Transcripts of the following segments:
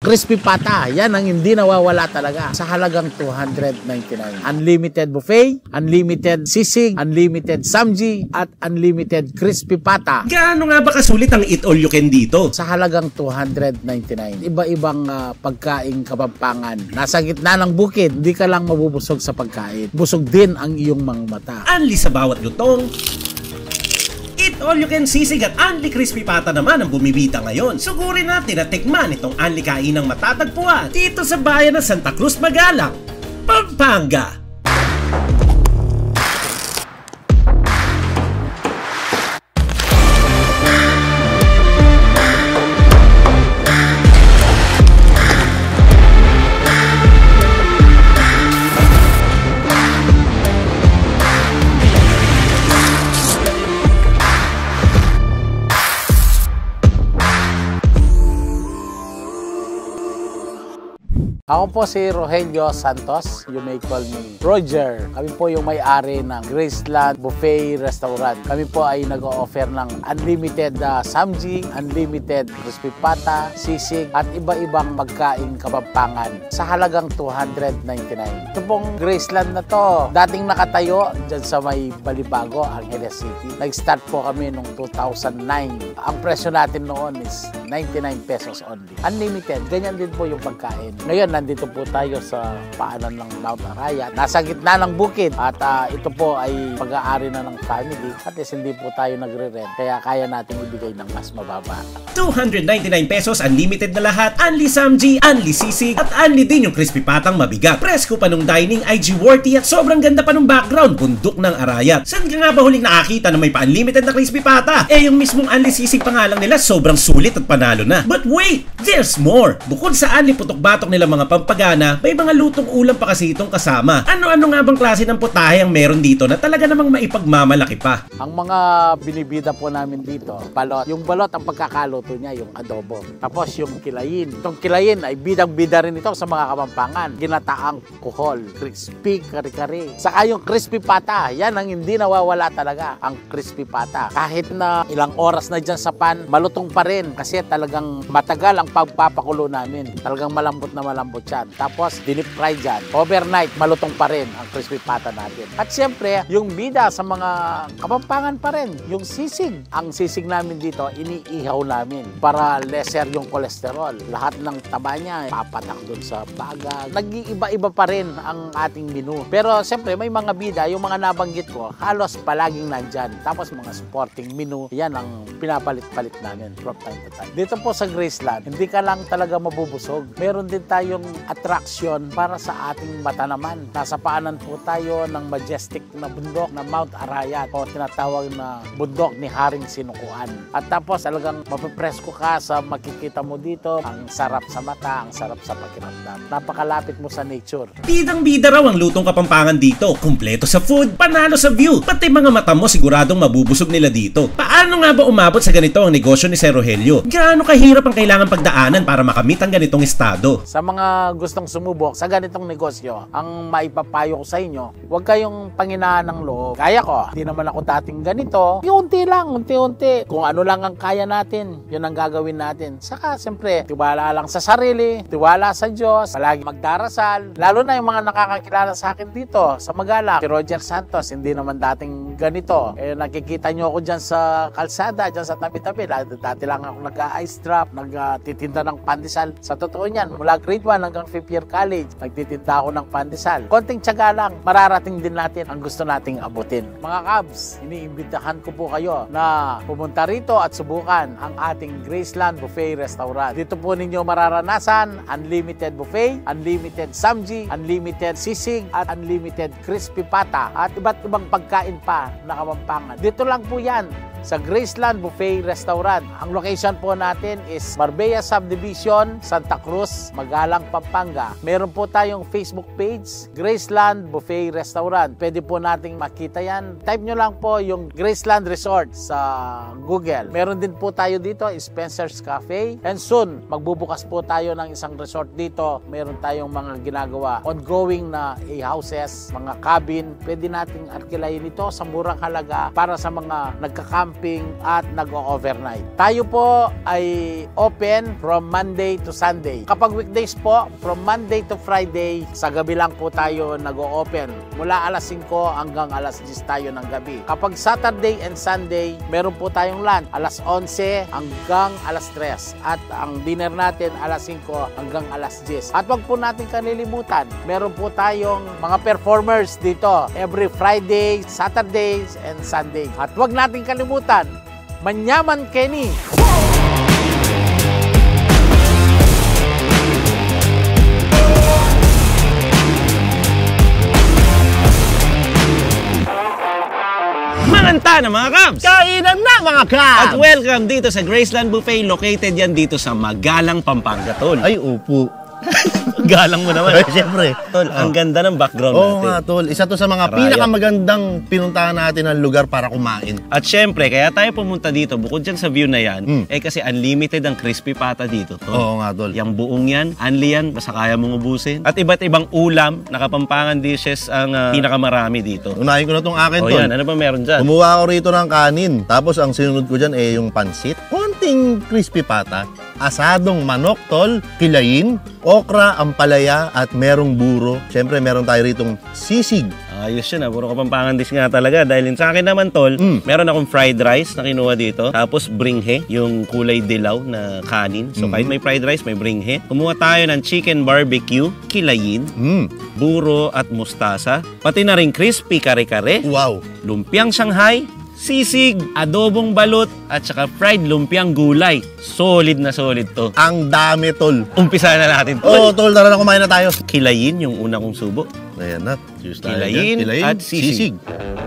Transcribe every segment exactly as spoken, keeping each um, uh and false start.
crispy pata. Yan ang hindi nawawala talaga sa halagang two hundred ninety-nine. Unlimited buffet, unlimited sisig, unlimited samji, at unlimited crispy pata. Gaano nga ba kasulit ang eat all you can dito? Sa halagang two hundred ninety-nine. Iba-ibang uh, pagkaing Kapampangan. Nasa gitna ng bukid, hindi ka lang mabubusog sa pagkain. Busog din ang iyong mga mata. Anli sa bawat lutong. Eat all you can sisig at Anli crispy pata naman ang bumibita ngayon. Sugurin natin at tikman itong Anli kainang matatagpuan dito sa bayan ng Santa Cruz, Magalang, Pampanga. Ako po si Rogelio Santos, you may call me Roger. Kami po yung may-ari ng Graceland Buffet Restaurant. Kami po ay nag-o-offer ng unlimited uh, samji, unlimited crispy pata, sisig, at iba-ibang magkaing Kapampangan sa halagang two hundred ninety-nine. Ito pong Graceland na to, dating nakatayo dyan sa may Balibago, Angeles City. Nag-start po kami noong two thousand nine. Ang presyo natin noon is ninety-nine pesos only. Unlimited, ganyan din po yung pagkain. Ngayon, nandito po tayo sa paanan ng Mount Arayat. Nasa gitna ng bukid at uh, ito po ay pag-aari na ng family. At least hindi po tayo nagre-rent. Kaya kaya natin ibigay ng mas mababa. two hundred ninety-nine pesos, unlimited na lahat. Unli samji, unli sisig, at unli din yung crispy patang mabigat. Presko pa nung dining, I G worthy, at sobrang ganda pa nung background, bundok ng Arayat. Saan ka nga ba huling nakakita na may pa-unlimited na crispy pata? Eh yung mismong unli sisig pa nga lang nila, sobrang sulit at panalo na. But wait! There's more! Bukod sa unli putok-batok nila mga Pampagana, may mga lutong ulam pa kasi itong kasama. Ano-ano nga bang klase ng putahe ang meron dito na talaga namang maipagmamalaki pa? Ang mga binibida po namin dito, balot. Yung balot, ang pagkakaluto niya, yung adobo. Tapos yung kilayin. Itong kilayin ay bidang-bida rin ito sa mga Kapampangan. Ginataang kuhol, crispy kari-kari. Saka yung crispy pata, yan ang hindi nawawala talaga, ang crispy pata. Kahit na ilang oras na dyan sa pan, malutong pa rin kasi talagang matagal ang pagpapakulo namin. Talagang malambot na malambot yan. Tapos, dinip fry dyan. Overnight, malutong pa rin ang crispy pata natin. At siyempre, yung bida sa mga Kapampangan pa rin, yung sisig. Ang sisig namin dito, iniihaw namin para lesser yung kolesterol. Lahat ng taba niya, papatak dun sa bagal. Nag-iiba-iba pa rin ang ating menu. Pero siyempre, may mga bida, yung mga nabanggit ko, halos palaging nandyan. Tapos, mga sporting menu, yan ang pinapalit-palit namin from time to time. Dito po sa Graceland, hindi ka lang talaga mabubusog. Meron din tayong attraction para sa ating mata naman. Nasa paanan po tayo ng majestic na bundok na Mount Arayat o tinatawag na bundok ni Haring Sinukuan. At tapos talagang mapipresko ka sa makikita mo dito. Ang sarap sa mata, ang sarap sa pakiramdam. Napakalapit mo sa nature. Bidang-bida raw ang lutong Kapampangan dito. Kumpleto sa food, panalo sa view. Pati mga mata mo siguradong mabubusog nila dito. Paano nga ba umabot sa ganito ang negosyo ni Sir Rogelio? Gaano kahirap ang kailangan pagdaanan para makamit ang ganitong estado? Sa mga gustong sumubok sa ganitong negosyo, ang maipapayo ko sa inyo, huwag kayong panghinaan ng loob. Kaya ko, hindi naman ako dating ganito. Unti lang, unti-unti. Kung ano lang ang kaya natin, yun ang gagawin natin. Saka, siyempre, tiwala lang sa sarili, tiwala sa Diyos, palagi magdarasal. Lalo na yung mga nakakakilala sa akin dito, sa Magalang. Si Roger Santos, hindi naman dating ganito. Eh, nakikita nyo ako dyan sa kalsada, dyan sa tabi-tabi. Dati lang ako nag-ice drop, nagtitinda ng pandesal. Sa totoo niyan, mula grade one hanggang fifth year college, nagtitinda ako ng pandesal. Konting tiyaga lang, mararating din natin ang gusto nating abutin. Mga Cubs, iniimbitahan ko po kayo na pumunta rito at subukan ang ating Graceland Buffet Restaurant. Dito po ninyo mararanasan unlimited buffet, unlimited samji, unlimited sisig, at unlimited crispy pata, at iba't ibang pagkain pa na Kapampangan. Dito lang po yan sa Graceland Buffet Restaurant. Ang location po natin is Marbella Subdivision, Santa Cruz, Magalang, Pampanga. Meron po tayong Facebook page, Graceland Buffet Restaurant. Pwede po nating makita yan. Type nyo lang po yung Graceland Resort sa Google. Meron din po tayo dito, Spencer's Cafe. And soon, magbubukas po tayo ng isang resort dito. Meron tayong mga ginagawa, ongoing na A-houses, mga cabin. Pwede nating arkilayin ito sa murang halaga para sa mga nagka-camp camping at nag-overnight. Tayo po ay open from Monday to Sunday. Kapag weekdays po, from Monday to Friday, sa gabi lang po tayo nag-open. Mula alas singko hanggang alas diyes tayo ng gabi. Kapag Saturday and Sunday, meron po tayong lunch. alas onse hanggang alas tres. At ang dinner natin alas singko hanggang alas diyes. At wag po natin kalilimutan, meron po tayong mga performers dito every Friday, Saturdays, and Sunday. At wag natin kalimutan, Manyaman Kenny. Mananta na mga Kabs! Kainan na mga Kabs! At welcome dito sa Graceland Buffet, located yan dito sa Magalang, Pampanga, Tol. Ay, upo. Galang mo naman. Ay, siyempre. Tol, ang ganda ng background Oo natin. nga, Tol. Isa to sa mga Arayat. pinakamagandang pinuntahan natin ng lugar para kumain. At syempre, kaya tayo pumunta dito, bukod dyan sa view na yan, Mm. eh kasi unlimited ang crispy pata dito, Tol. Oo nga, Tol. Yung buong yan, unli yan, basta kaya mong ubusin. At iba't ibang ulam, nakapampangan dishes ang uh, pinakamarami dito. Unahin ko na tong akin, O Tol. yan, ano ba meron dyan? Kumuha ako rito ng kanin. Tapos ang sinunod ko dyan eh yung pansit. Konting crispy pata. Asadong manok, Tol. Kilayin. Okra, ampalaya at merong buro. Siyempre, meron tayo ritong sisig. Ayos yun ah, puro kapampangan dish nga talaga. Dahil yun sa akin naman, Tol, Mm. meron akong fried rice na kinuha dito. Tapos bringhe, yung kulay dilaw na kanin. So Mhm. kahit may fried rice, may bringhe. Kumuha tayo ng chicken barbecue, kilayin, Mm. buro at mustasa. Pati na rin crispy kare-kare, Wow. lumpiang Shanghai, sisig, adobong balot, at saka fried lumpiang gulay. Solid na solid to. Ang dami, Tol. Umpisa na natin, Oo, Tol. Tol. Tara na, kumain na tayo. Kilayin, yung una kong subo. Ayan na. Cheers tayo Kilayin dyan. at sisig.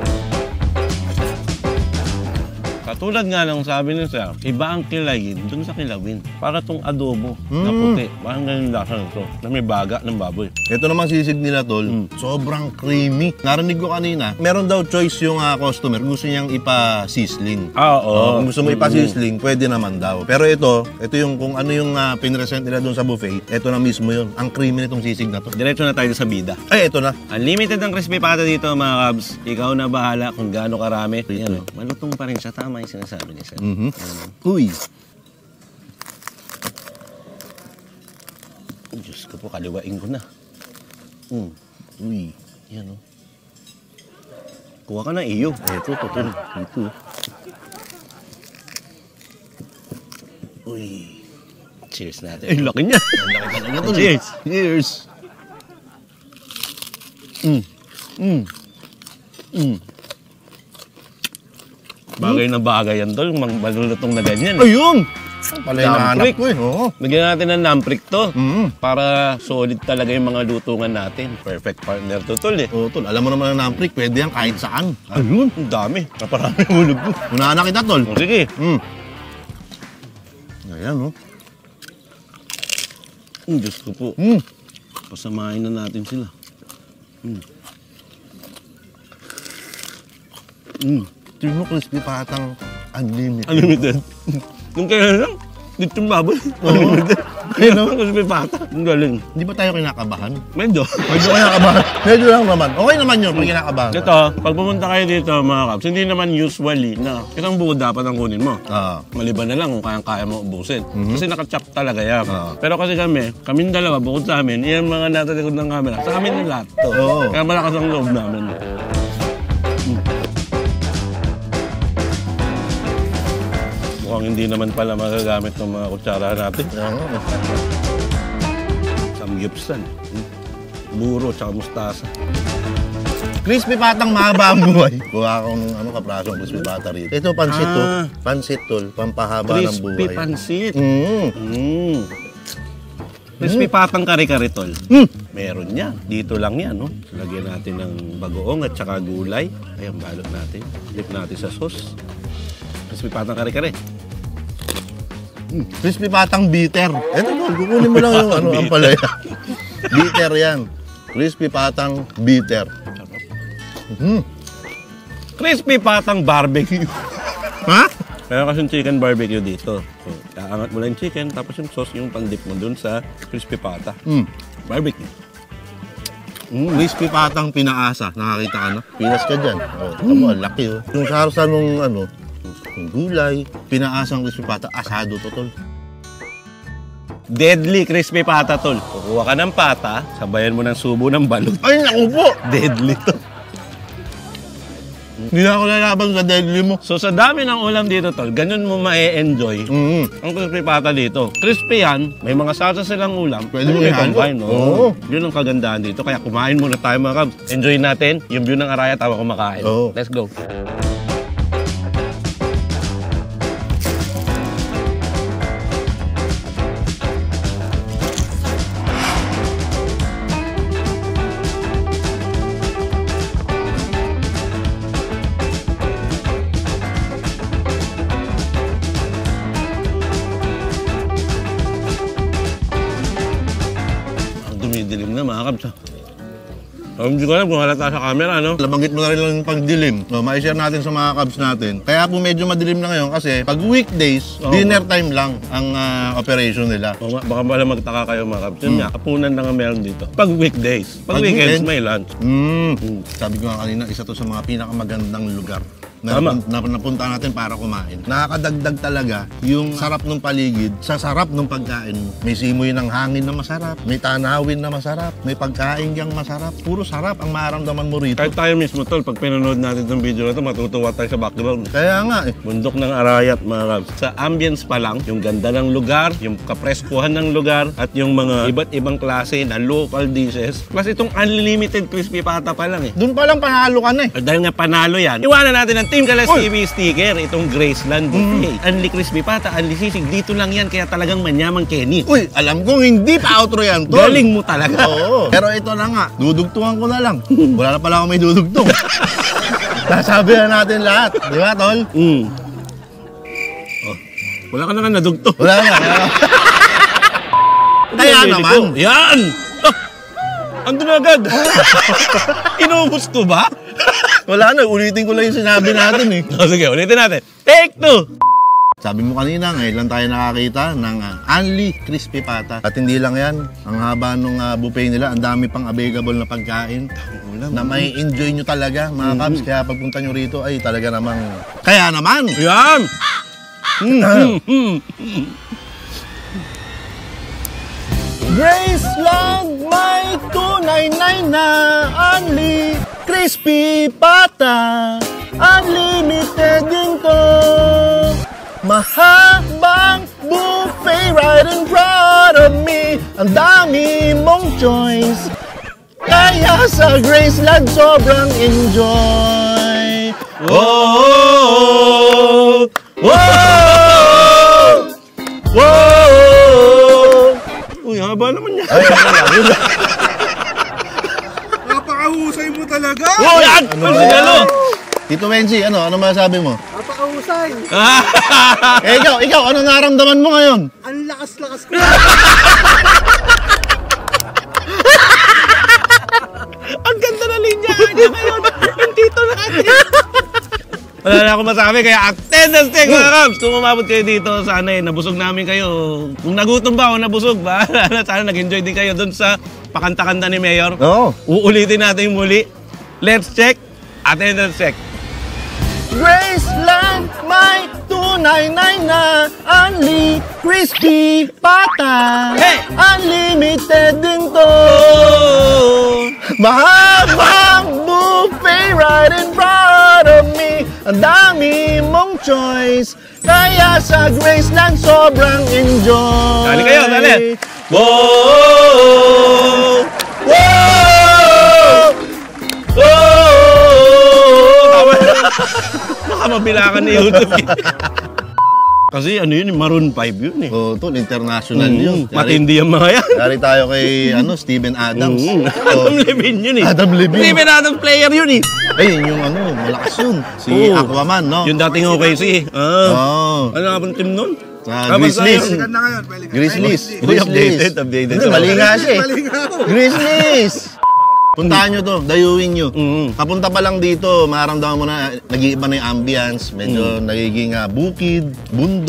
Katulad nga lang sabi niya sir, iba ang kilayin dun sa kilawin. Para tong adobo na Mm. puti. Parang ganun lasa nito, na may baga ng baboy. Ito namang sisig nila, Tol. Mm. Sobrang creamy. Narinig ko kanina, meron daw choice yung ah, customer. Gusto niyang ipa-sizzling. Ah, Oo, oo. kung gusto mo ipa-sizzling, pwede naman daw. Pero ito, ito yung kung ano yung uh, pinresent nila doon sa buffet, ito na mismo yun. Ang creamy nitong sisig na to. Diretso na tayo sa bida. Ay, ito na. Unlimited ang crispy pata dito mga kabs. Ikaw na bahala kung gaano karami. Yan, oh, malutong pa rin siya. Tama yung sinasabi niya sir. Mhm. Uy. Diyos ko po, kaliwain ko na. Mm. Uy. Yan o. Kuha ka na iyo. Ito, ito, ito. Ito. Uy. Cheers natin. Ay, laki niya. Ang laki talaga to. Cheers. Cheers. Mm. Mm. Mm. Bagay na bagay yan, Tol. Mang malulutong na ganyan. Ayun! Pala yung nahanap Namprik. ko eh. Oo. Lagyan natin ng namprik to. Mm. Para solid talaga yung mga lutungan natin. Perfect partner to, Tol eh. Oo, Tol. Alam mo naman ang namprik, pwede yan kahit saan. Ayun, ang dami. Naparami yung hulog ko. Unahan na kita, Tol. O, sige. Mm. Ayan, oh. Mm, Diyos ko po. Mm. Pasamahin na natin sila. Mm. Mm. Tingnan mo, crispy patang unlimited. Unlimited. Yung kaya lang, dito yung baboy. Unlimited. Ayun, no? Crispy pata. Ang galing. Di ba tayo kinakabahan? Medyo. Medyo kinakabahan. Medyo lang naman. Okay naman yun pag kinakabahan. Ito, pag pumunta kayo dito mga kaps, hindi naman usually na isang buo dapat ang kunin mo. Ah. Maliban na lang kung kayang-kaya mo ubusin. Mhm. Kasi nakachop talaga yan. Ah. Pero kasi kami, kaming dalawa, bukod sa amin, yung mga nasa likod ng camera, sa amin yung lahat to. Oo. Kaya malakas ang loob namin. Mm. Mukhang hindi naman pala magagamit ng mga kutsara natin. Oo. Samgyupsal. Mm. Buro, tsaka mustasa. Crispy patang mahaba ang buhay. Kuha ko ng ano, kaprasong crispy pata rito. Ito, pansit to. Ah. Pansit tol. Pampahaba ng Crispy buhay. pansit. Mm. Mm. Crispy patang kare-kare, tol. Mm. Meron yan. Dito lang yan, no? Lagyan natin ng bagoong at saka gulay. Ayan, balot natin. Dip natin sa sauce. Crispy patang kare-kare. Mm. Crispy patang bitter. Ito tol, kukunin mo lang yung ano, ang palaya. Bitter yan. Crispy patang bitter. Mm. Crispy patang barbecue. Ha? Kaya kasi chicken barbecue dito. So, aangat mo lang yung chicken, tapos yung sauce, yung pandip mo dun sa crispy pata. Mm. Barbecue. Mm. Crispy patang pinaasa. Nakakita ka na? Pinas ka dyan. Oh, tamo, ang laki oh. Yung sarsa nung ano, yung gulay, pinaasang crispy pata, asado to, tol. Deadly crispy pata, tol. Kukuha ka ng pata, sabayan mo ng subo ng balot. Ay, naku po! Deadly to. Hindi na ako lalaban sa deadly mo. So sa dami ng ulam dito, tol, ganun mo ma-e-enjoy Mm. ang crispy pata dito. Crispy yan, may mga salsa silang ulam. Pwede mo may ihalo. combine, no? Oo. Yun ang kagandahan dito. Kaya kumain muna tayo mga kabs. Enjoy natin yung view ng Arayat habang kumakain. Oo. Let's go. Dumidilim na mga kabs. Oh, hindi ko alam kung halata sa camera, no? Labanggit mo na rin lang yung pagdilim. No, ma-share natin sa mga cabs natin. Kaya po medyo madilim na ngayon kasi pag weekdays, Oo. dinner time lang ang ah, operation nila. O nga, baka pala magtaka kayo mga kabs. Yun nga, kapunan na nga meron dito. Pag weekdays. Pag, Pag weekends, weekend? may lunch. Mm. Mm. Sabi ko nga kanina, isa to sa mga pinakamagandang lugar na, Tama. napun- na napunta natin para kumain. Nakakadagdag talaga yung sarap ng paligid sa sarap ng pagkain mo. May simoy ng hangin na masarap, may tanawin na masarap, may pagkain yang masarap. Puro sarap ang maramdaman mo rito. Kahit tayo mismo, tol, pag pinanood natin itong video na ito, matutuwa tayo sa background. Kaya nga eh. Bundok ng Arayat, mga kabs. Sa ambience pa lang, yung ganda ng lugar, yung kapreskuhan ng lugar, at yung mga iba't ibang klase na local dishes. Plus itong unlimited crispy pata pa lang eh. Doon pa lang panalo ka na eh. At dahil nga panalo yan, iwanan natin ang Team Kalas T V sticker, itong Graceland Buffet. Unli crispy pata, unli sisig, dito lang yan, kaya talagang manyamang Kenny. Uy, alam kong hindi pa outro yan, tol. Galing mo talaga. Oo. Pero ito na nga, dudugtungan ko na lang. Wala na pala ako may dudugtong. Sasabi na natin lahat. Di ba, tol? Mm. Oh, wala ka na nga nadugto. Wala na. Kaya naman. Yan! Ah, ando na agad. Inubos ko ba? Wala na, ulitin ko lang yung sinabi natin eh. Oh, sige, ulitin natin. Take two! Sabi mo kanina, ngayon lang tayo nakakita ng uh, Unli Crispy Pata. At hindi lang yan, ang haba ng uh, buffet nila, ang dami pang available na pagkain na may enjoy nyo talaga, mga kabs. Kaya pagpunta nyo rito, ay talaga namang... Kaya naman! Yan! Mm, mm, mm, mm. Graceland may tunay na Unli Crispy Pata. Unlimited din to. Mahabang buffet right in front of me. Ang dami mong choice. Kaya sa Graceland sobrang enjoy. Oh, oh, oh, oh, oh. Uy, haba naman yan. Ay, ano lang, yun lang. Napakahusay mo talaga! Oh, yan! Ano sinalo? Tito Wensi, ano? Ano masabi mo? Napakahusay! Eh, ikaw, ikaw, ano naramdaman mo ngayon? Ang lakas-lakas ko! Ang ganda na linya niya ngayon. Yung tito natin. Wala na akong masabi, kaya attendance check mga kabs. Kung umabot kayo dito, sana eh, nabusog namin kayo. Kung nagutom ba o nabusog ba, sana nag-enjoy din kayo dun sa pakanta-kanta ni Mayor. Oo. Uulitin natin muli. Let's check. Attendance check. Graceland may tunay na Unli Crispy Pata. Hey! Unlimited din to. Oh! Mahabang buffet right in front of me. Ang dami mong choice. Kaya sa Graceland sobrang enjoy. Dali kayo, dali. Wow! Wow! Tama na. Baka mabilangan ni YouTube. Kasi ano yun, Maroon five yun eh. Oh, tol, international yun. Mm, matindi ang mga yan. Yari tayo kay ano, Steven Adams. Mm, Oh. Adam Levine yun eh. Adam Levine. Steven Adams player yun eh. Ay, yun yung ano, malakas yun. Si Oo. Aquaman, no? Yung dating okay si. Ah. Oh. Ano nga bang team nun? Sa Ah, Grizzlies. basta Balikan na ngayon, balikan. Grizzlies. Uy, updated, updated. Hindi, mali nga siya eh. Mali nga ako. Grizzlies! Puntahan nyo to, dayuin nyo. Mm. Papunta pa lang dito, maramdaman mo na nag-iiba na yung ambience. Medyo nagiging ah, bukid, bundok,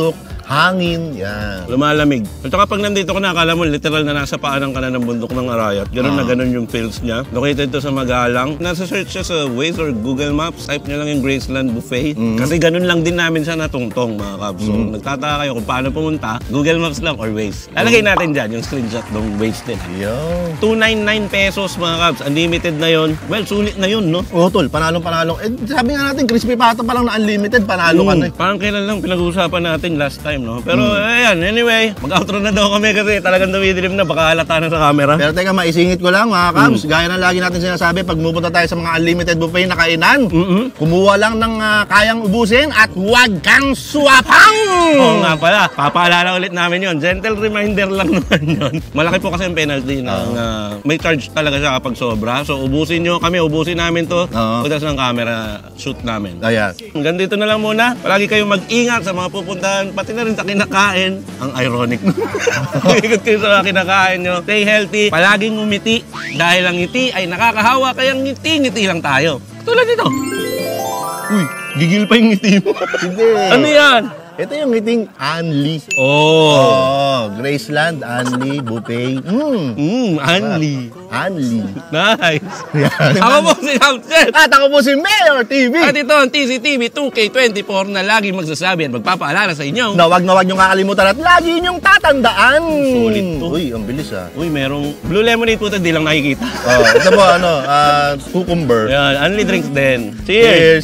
hangin, yan. Lumalamig. At saka pag nandito ka na, akala mo literal na nasa paanan ka na ng bundok ng Arayat. Ganun na ganun yung feels niya. Located to sa Magalang. Nasa search siya sa Waze or Google Maps. Type niya lang yung Graceland Buffet. Kasi ganun lang din namin siya natungtong, mga kabs. So, nagtataka kayo kung paano pumunta, Google Maps lang or Waze. Lalagay natin dyan yung screenshot ng Waze din. Yo. two ninety-nine pesos, mga kabs. Unlimited na yon. Well, sulit na yun, no? Oh, tol, panalong-panalong. Eh, sabi nga natin, crispy pata pa lang na unlimited, panalo ka na eh. Parang kailan lang pinag-uusapan natin last time, no? Pero ayan, anyway, mag-outro na daw kami kasi talagang dumidilim na, baka halata na sa camera. Pero teka, maisingit ko lang mga kabs. Gaya ng lagi natin sinasabi, pag pupunta tayo sa mga unlimited buffet na kainan, kumuha lang ng ah, kayang ubusin at huwag kang swapang! Oo nga pala, papaalala ulit namin yon. Gentle reminder lang naman yun. Malaki po kasi ang penalty ng ah, may charge talaga siya kapag sobra. So ubusin nyo kami, ubusin namin to. Oo. Pagdas ng camera shoot namin. Ayan. Hanggang dito na lang muna. Palagi kayong mag-ingat sa mga pupuntahan, pati na rin sa kinakain. Ang ironic. Ikot kayo sa kinakain nyo. Stay healthy. Palaging umiti. Dahil ang ngiti ay nakakahawa, kaya ngiti-ngiti lang tayo. Tulad nito. Uy, gigil pa yung ngiti mo. Hindi. Ano yan? Ito yung ngiting Anli. Oh. Oh, Graceland, Anli, Buffet. Mm. Mm, Anli. Anli. Nice. Yan. Ako po si Hamset. At ako po si Mayor T V. At ito ang T C T V two K twenty-four na lagi magsasabi at magpapaalala sa inyo. Na wag na wag niyong kakalimutan at lagi niyong tatandaan. Sulit to. Uy, ang bilis ah. Uy, merong blue lemonade po ito, di lang nakikita. Oh, ito po ano, ah, cucumber. Yan, Anli drinks din. Cheers! Cheers.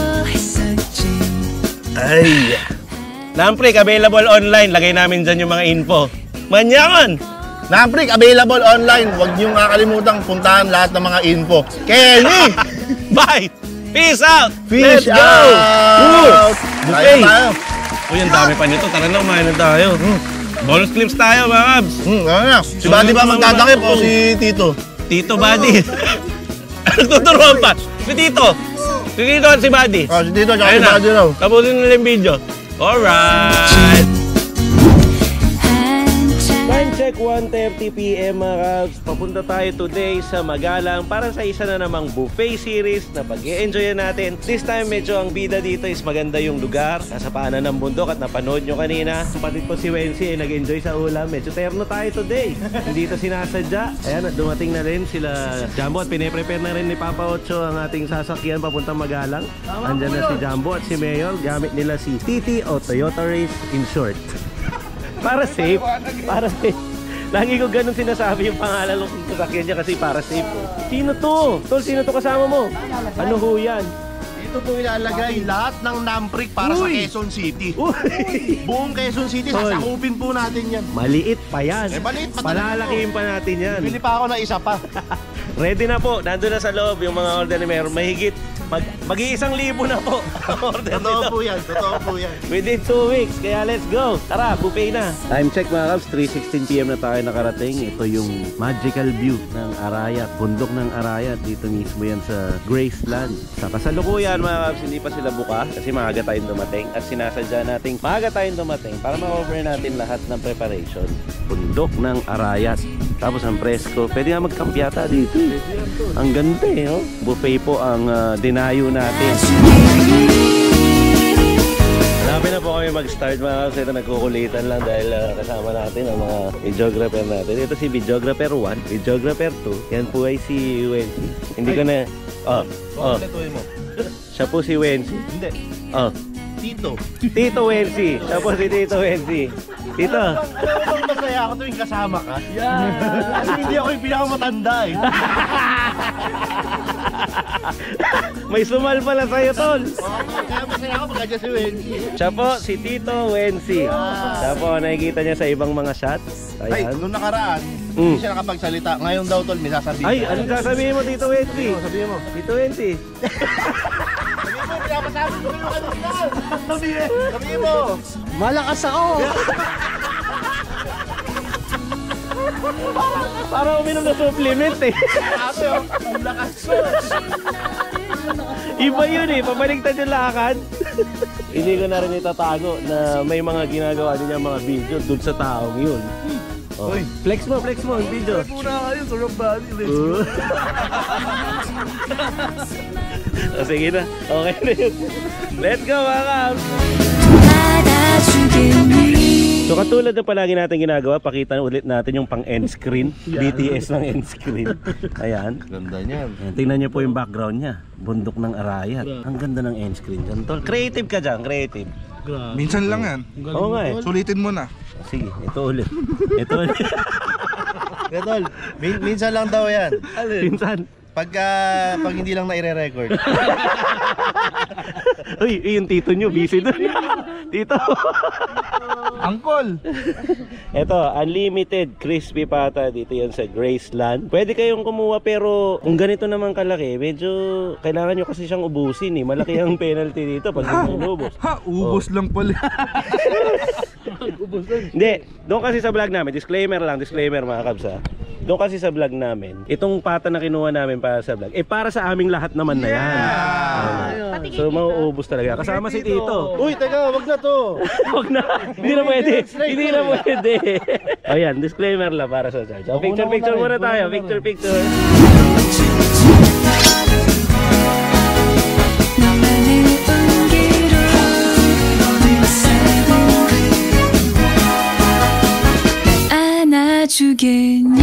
Ay. Namprik, available online. Lagay namin dyan yung mga info. Manyaman! Namprik, available online. Huwag niyong kakalimutan puntahan lahat ng mga info. Kenny! Bye! Peace out! Fish Let's go! out! Buffet! Tayo tayo. Uy, ang dami pa nito. Tara na, umain na tayo. Bonus clips tayo, mga kabs. Hmm, ano na? Si Buddy ba magdadakip o si Tito? Tito Buddy. Nagtuturuan pa. Si Tito. Si Tito at si Buddy. Oh, si Tito, tsaka Ayun si na. Buddy raw. Tapusin nila yung video. Alright! Time check, one thirty p m mga kabs. Papunta tayo today sa Magalang para sa isa na namang buffet series na pag-i-enjoyan natin. This time medyo ang bida dito is maganda yung lugar. Nasa paanan ng bundok at napanood nyo kanina. Kapatid ko si Wensi ay nag-enjoy sa ulam. Medyo terno tayo today. Hindi ito sinasadya. Ayan, at dumating na rin sila Jumbo at piniprepare na rin ni Papa Ocho ang ating sasakyan papuntang Magalang. Andyan na si Jumbo at si Mayor. Gamit nila si T T o Toyota Race in short. Para safe. Para safe. Lagi ko ganun sinasabi yung pangalan ng sasakyan niya kasi para safe. Sino to? Tol, sino to kasama mo? Ano ho yan? Dito po ilalagay lahat ng Namprik para sa Quezon City. Uy! Buong Quezon City, Tol. sasakupin po natin yan. Maliit pa yan. Eh, maliit pa talaga Palalakihin pa natin yan. Bili pa ako na isa pa. Ready na po. Nandun na sa loob yung mga order ni Mayor. Mahigit. Mag, mag-iisang libo na po ang order Totoo nito. po yan, totoo po yan. Within two weeks. Kaya let's go. Tara, buffet na. Time check mga kabs. three sixteen p m na tayo nakarating. Ito yung magical view ng Arayat. Bundok ng Arayat. Dito mismo yan sa Graceland. Sa kasalukuyan mga kabs, hindi pa sila buka kasi maaga tayong dumating. At sinasadya natin maaga tayong dumating para ma-cover natin lahat ng preparation. Bundok ng Arayat. Tapos ang presko. Pwede nga magkampyata dito. Ang ganda eh. Oh. Buffet po ang uh, dinayo natin. Malapit na po kami mag-start mga kasi ito nagkukulitan lang dahil uh, kasama natin ang mga videographer natin. Ito si videographer one, videographer two. Yan po ay si Wensi. Hindi ko na... Oh, oh. mo. Siya po si Wensi. Hindi, Oh. Tito. Tito Wensi. Siya po si Tito Wensi. Tito. Masaya ako tuwing kasama ka. Yeah. Kasi hindi ako yung pinakamatanda eh. May sumal pala sa'yo, tol. Kaya masaya ako pag si Wendy. Siya po si Tito Wensi. Siya po, nakikita niya sa ibang mga shots. Ay, Ayan. nung nakaraan, Mm. hindi siya nakapagsalita. Ngayon daw tol, may sasabihin. Ay, anong sasabihin mo, Tito Wensi? Sabihin mo. Tito Wensi. Sabihin mo, pinapasabi ko yung kanina. Sabihin. Sabihin mo. Malakas ako. Para uminom na supplement eh. Sabi oh, ang lakas ko. Iba yun eh, pabaligtad yung lakad. Hindi ko na rin itatago na may mga ginagawa din yung mga video dun sa taong yun. Oh. Uy. Flex mo, flex mo yung video. Muna kayo, sarap body. Uh. oh, sige na, okay na yun. Let's go mga kabs! So katulad ng palagi natin ginagawa, pakita ulit natin yung pang end screen. B T S ng end screen. Ayan. Ganda niyan. Ayan, tingnan niyo po yung background niya. Bundok ng Arayat. Ang ganda ng end screen dyan, tol. Creative ka dyan, creative. Minsan lang yan. Oo nga eh. Sulitin mo na. Sige, ito ulit. Ito ulit. Gatol, min- minsan lang daw yan. Minsan. Pagka, pag hindi lang na-i-record. Uy, yung tito nyo, busy doon. Tito. Angkol! Ito, unlimited crispy pata dito yan sa Graceland. Pwede kayong kumuha pero kung ganito naman kalaki, medyo kailangan nyo kasi siyang ubusin eh. Malaki ang penalty dito pag hindi mo ubos. Ha, ubos lang pala. Hindi, doon kasi sa vlog namin, disclaimer lang, disclaimer mga kabs ha. Doon kasi sa vlog namin, itong pata na kinuha namin para sa vlog, eh para sa aming lahat naman na yan. Yeah. So mauubos talaga. Kasama si Tito. Uy, teka, wag na to. Wag na. Hindi na pwede. Hindi na pwede. Ayan, disclaimer lang para sa charge. So, picture picture muna tayo. Picture picture. 안아주겠니